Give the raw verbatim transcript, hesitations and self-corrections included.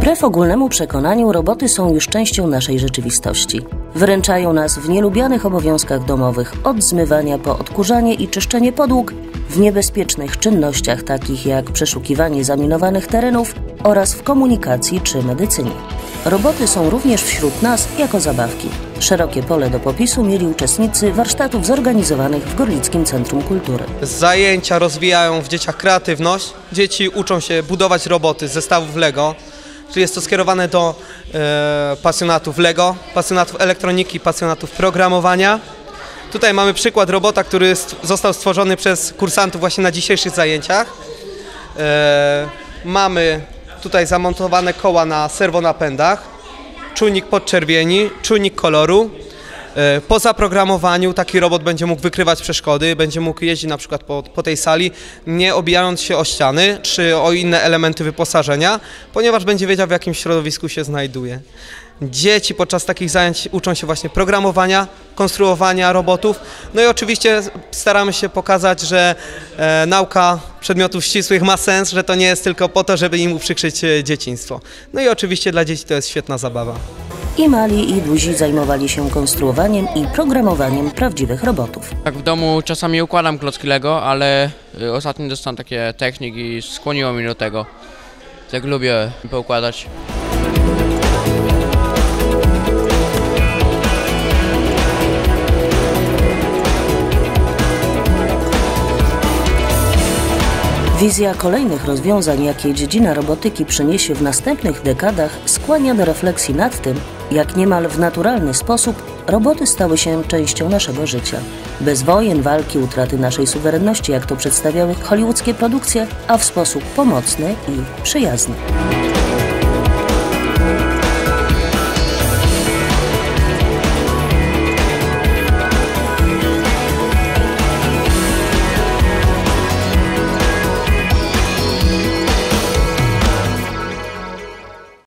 Wbrew ogólnemu przekonaniu roboty są już częścią naszej rzeczywistości. Wyręczają nas w nielubianych obowiązkach domowych, od zmywania po odkurzanie i czyszczenie podłóg, w niebezpiecznych czynnościach takich jak przeszukiwanie zaminowanych terenów oraz w komunikacji czy medycynie. Roboty są również wśród nas jako zabawki. Szerokie pole do popisu mieli uczestnicy warsztatów zorganizowanych w Gorlickim Centrum Kultury. Zajęcia rozwijają w dzieciach kreatywność. Dzieci uczą się budować roboty z zestawów Lego. Czyli jest to skierowane do e, pasjonatów Lego, pasjonatów elektroniki, pasjonatów programowania. Tutaj mamy przykład robota, który st został stworzony przez kursantów właśnie na dzisiejszych zajęciach. E, mamy tutaj zamontowane koła na serwonapędach, czujnik podczerwieni, czujnik koloru. Po zaprogramowaniu taki robot będzie mógł wykrywać przeszkody, będzie mógł jeździć na przykład po, po tej sali, nie obijając się o ściany czy o inne elementy wyposażenia, ponieważ będzie wiedział, w jakim środowisku się znajduje. Dzieci podczas takich zajęć uczą się właśnie programowania, konstruowania robotów. No i oczywiście staramy się pokazać, że e, nauka przedmiotów ścisłych ma sens, że to nie jest tylko po to, żeby im uprzykrzyć dzieciństwo. No i oczywiście dla dzieci to jest świetna zabawa. I mali, i duzi zajmowali się konstruowaniem i programowaniem prawdziwych robotów. Tak, w domu czasami układam klocki Lego, ale ostatnio dostałem takie technik i skłoniło mnie do tego. Tak lubię poukładać. Wizja kolejnych rozwiązań, jakie dziedzina robotyki przyniesie w następnych dekadach, skłania do refleksji nad tym, jak niemal w naturalny sposób roboty stały się częścią naszego życia. Bez wojen, walki, utraty naszej suwerenności, jak to przedstawiały hollywoodzkie produkcje, a w sposób pomocny i przyjazny.